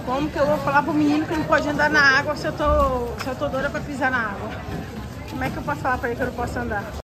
Como que eu vou falar pro menino que não pode andar na água se eu tô doida pra pisar na água? Como é que eu posso falar pra ele que eu não posso andar?